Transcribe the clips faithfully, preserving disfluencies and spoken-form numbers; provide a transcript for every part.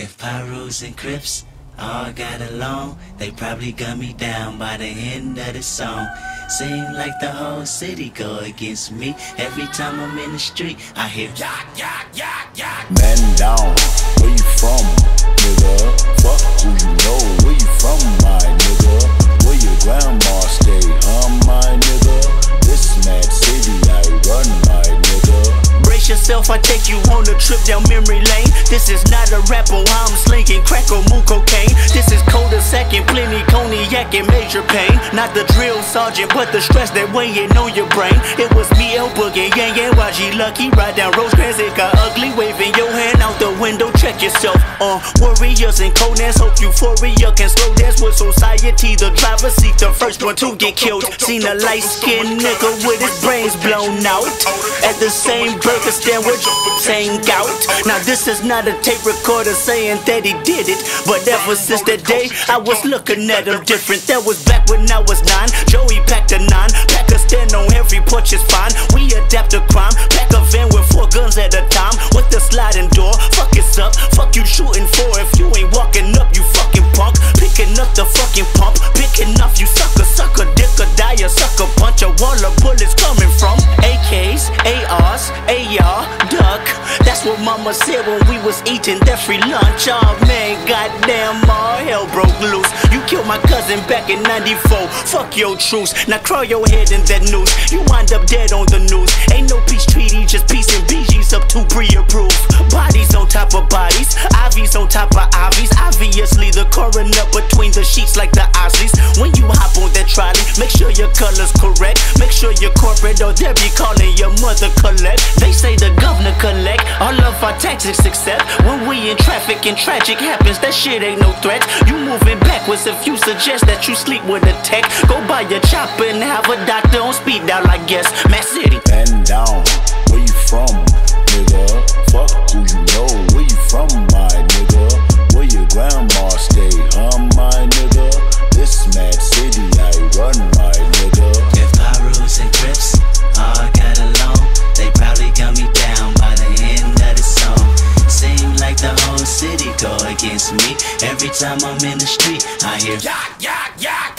If Pyrus and Crips all got along, they probably gun me down by the end of the song. Seem like the whole city go against me. Every time I'm in the street, I hear yak, yak, yak, yak. Man down, where you from, nigga? Fuck who you know, where you from, my nigga? Where your grandma stay, huh, my nigga? This mad city I run, my nigga. Brace yourself, I take you on a trip down memory lane. This is not a rap or I'm slinging crack or moon cocaine. This is coda second, plenty cognac and major pain. Not the drill sergeant, but the stress that weighing on your brain. It was me, El Boogie, Yang Yang, Y G Lucky. Ride down Rosecrans, it got ugly. Waving your hand out the window, check yourself. Uh, warriors and conans, hope euphoria can slow dance with society. The driver seat, the first one to get killed. Seen a light-skinned nigga with his brains blown out at the same burger stand with same gout. Now this is not a tape recorder saying that he did it, but ever since that day I was looking at him different. That was back when I was nine. Joey packed a nine, pack a stand on every porch is fine. We adapt to crime, pack a van with four guns at a time with the sliding door. Fuck it's up, fuck you shooting for. If you ain't walking up, you fucking punk. Picking up the fucking pump, picking off you sucker, sucker, dick or die, a sucker punch. A wall of bullets coming from A Ks, A Rs, A R, duck. That's what mama said when we was eating that free lunch. Oh man, goddamn, all hell broke loose. You killed my cousin back in ninety-four. Fuck your truce. Now crawl your head in that noose. You wind up dead on the news. Ain't no peace treaty, just peace and B Gs up to pre-approved. Bodies on top of bodies, I Vs on top of I Vs. Obviously the coroner between the sheets like the Osleys. When you hop on that trolley, make sure your color's correct. Make sure you're corporate or they'll be calling your mother collect. They say the governor collect all of our taxes except when we in traffic and tragic happens. That shit ain't no threat. You moving backwards if you suggest that you sleep with a tech. Go buy your chopper and have a doctor on speed dial, I guess. Mad City. Man down, where you from, nigga? Fuck who you know, where you from, my nigga? Where your grandma stay, huh, my nigga? This mad city I run, my nigga. If Pyrus and Crips all got along, they probably gun me down by the end of the song. Seem like the whole city go against me. Every time I'm in the street, I hear yak, yak, yak.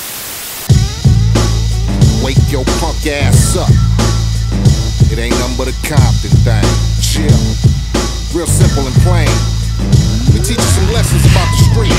Wake your punk ass up. It ain't nothing but a Compton thing. Chill. Real simple and plain. We teach you some lessons about the street.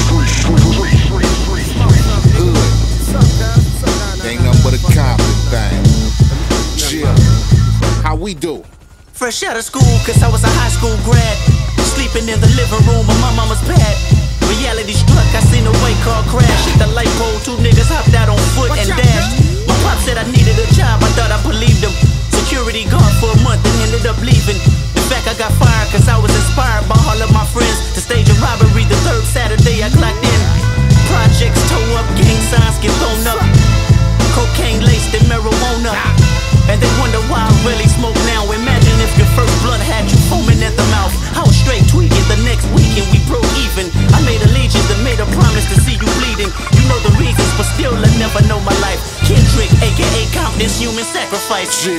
Hood. It ain't nothing but a Compton thing. Chill. How we do? Fresh out of school, cause I was a high school grad. Sleeping in the living room of my mama's pad. Reality struck, I seen a white car crash. Hit the light pole, two niggas hopped out on foot and dashed. My pop said I needed a job, I thought I believed him. Security guard for a month and ended up leaving. In fact, I got fired cause I was inspired by all of my friends to stage a robbery. The third Saturday I clocked in. Projects toe up, gang signs get thrown up. Cocaine laced in marijuana. And they wonder why I really smoke now. Imagine if your first blunt had you foaming at the mouth. I was straight tweaking the next weekend, we broke even. I made allegiance and made a promise to see you bleeding. You know the reasons, but still I never know my life. Kendrick, aka Compton's human sacrifice. Chill.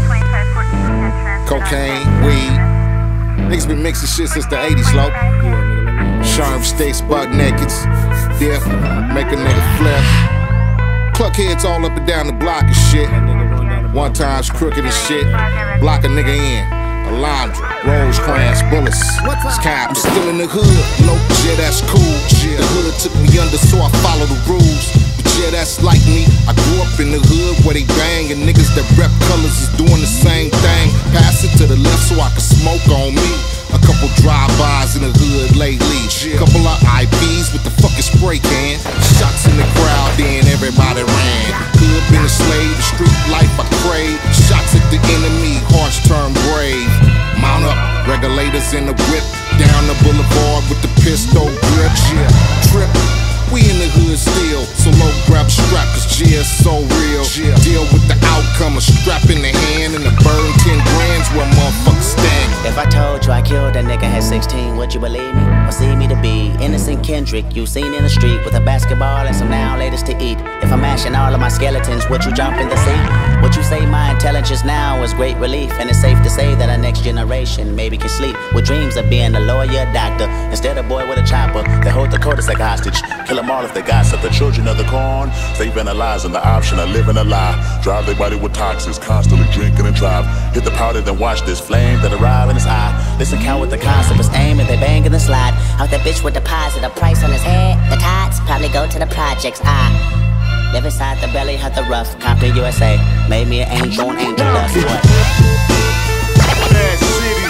Cocaine, weed. Niggas been mixing shit since the eighties, low. Sharp stakes, buck nakeds. Death, make a nigga flip. Cluck heads all up and down the block and shit. One time's crooked as shit. Block a nigga in. Alondra, Rosecrans, bullets. Scott, I'm still in the hood. Low, yeah, that's cool. The hood took me under, so I follow the rules. But yeah, that's like me. I grew up in the hood where they bang, and niggas that rep colors is doing the same thing. Pass it to the left so I can smoke on me. A couple drive-bys in the hood lately. Couple of I Ps with the fucking spray can. Shots in the crowd, then everybody ran. Hood been a slave, the street life I crave. Shots at the enemy, hearts turn brave. Mount up, regulators in the whip. Down the boulevard with the pistol grip. Yeah, trip. We in the hood still, so low grab a strap, cause G is so real. Deal with the outcome, a strap in the hand and a burn ten grand's where motherfuckers stand. If I told you I killed a nigga at sixteen, would you believe me? Or see me to be innocent Kendrick you seen in the street with a basketball and some now latest to eat? If I'm mashing all of my skeletons, would you jump in the sea? Would you say my intelligence now is great relief? And it's safe to say that our next generation maybe can sleep with dreams of being a lawyer, doctor, instead of boy with a chopper that hold the cul-de-sac hostage. Kill them all if they gossip. The children of the corn, they vandalizing the option of living a lie. Drive their body with toxins, constantly drinking and drive. Hit the powder, then watch this flame that arrive in his eye. Listen, count with the concept is aim and they bang in the slide. Out that bitch would deposit a price on his head. The tots probably go to the projects. I live inside the belly of the rough. Compton, U S A, made me an angel on angel dust. What? Bad City.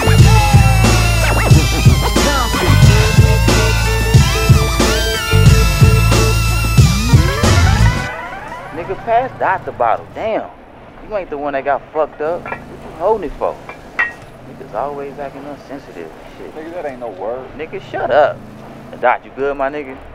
Nigga, pass Dot the bottle. Damn. You ain't the one that got fucked up. What you holding it for? Niggas always acting unsensitive and shit. Nigga, that ain't no word. Nigga, shut up. Dot, you good, my nigga?